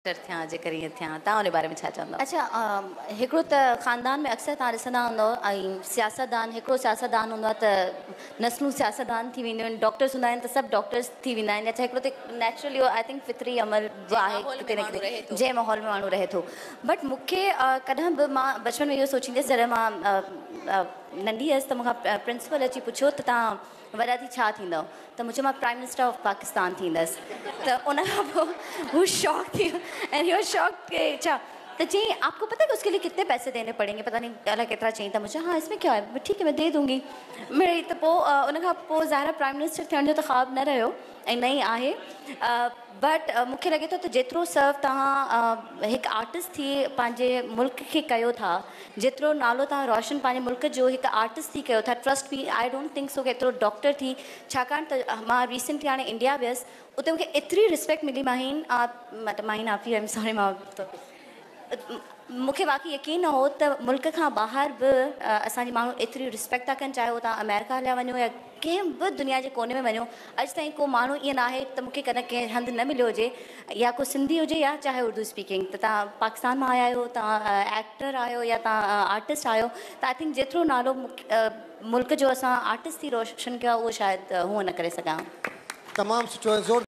थियां जेकर ईअं थियां तव्हां उन बारे में छा चवंदव? अच्छा, हिकिड़ो त ख़ानदान में अक्सर तव्हां ॾिसंदा हूंदव ऐं सियासतदान, हिकिड़ो सियासतदान हूंदो आहे त नस्लूं सियासतदान थी वेंदियूं आहिनि, डॉक्टर्स हूंदा आहिनि त सभु डॉक्टर्स थी वेंदा आहिनि। अच्छा, हिकिड़ो त नेचुरली आई थिंक फितरी अमल बि आहे किथे न किथे, जंहिं माहौल में माण्हू रहे थो। बट मूंखे कॾहिं बि मां बचपन में इहो सोचींदी हुअसि, जॾहिं मां नंढी हुअसि त मूंखां प्रिंसिपल अची पुछियो त तव्हां वॾा थी छा थींदव, त मुंहिंजो मां प्राइम मिनिस्टर ऑफ पाकिस्तान थींदसि। त उन खां पोइ हू शौक़ थी वियो ऐं इहो शौक़ के छा तो चाहिए आपको पता है कि उसके लिए कितने पैसे देने पड़ेंगे, पता नहीं अलग कितना चाहिए था मुझे। हाँ, इसमें क्या है, ठीक है मैं दे दूँगी। मेरे तो उन खां पोइ ज़ाहिर प्राइम मिनिस्टर थियण जो त ख़्वाबु न रहियो ऐं न ई आहे। बट मूंखे लॻे थो त जेतिरो सर्व तव्हां हिकु आर्टिस्ट थी पंहिंजे मुल्क खे कयो था, जेतिरो नालो तव्हां रोशन पंहिंजे मुल्क जो हिकु आर्टिस्ट थी कयो था, ट्रस्ट बि आई डोंट थिंक सो कि एतिरो डॉक्टर थी। छाकाणि त मां रिसेंटली हाणे इंडिया वियसि, उते मूंखे एतिरी रिस्पेक्ट मिली। माहीन आफ़ी, आई एम सॉरी, मां मूंखे वाक़ई यकीन न हो त मुल्क खां ॿाहिरि बि असांजी माण्हू एतिरी रिस्पेक्ट था कनि, चाहे उहो तव्हां अमेरिका हलिया वञो या कंहिं बि दुनिया जे कोने में वञो। अॼु ताईं को माण्हू ईअं न आहे त मूंखे कॾहिं कंहिं हंधि न मिलियो हुजे, या को सिंधी हुजे या चाहे उर्दू स्पीकिंग। त तव्हां पाकिस्तान मां आया आहियो, तव्हां एक्टर आहियो या तव्हां आर्टिस्ट आहियो, त आई थिंक जेतिरो नालो मुल्क जो असां आर्टिस्ट थी रोशन कयो आहे, उहो शायदि हूअं न करे सघां। तमामु सुठो ऐं ज़ोर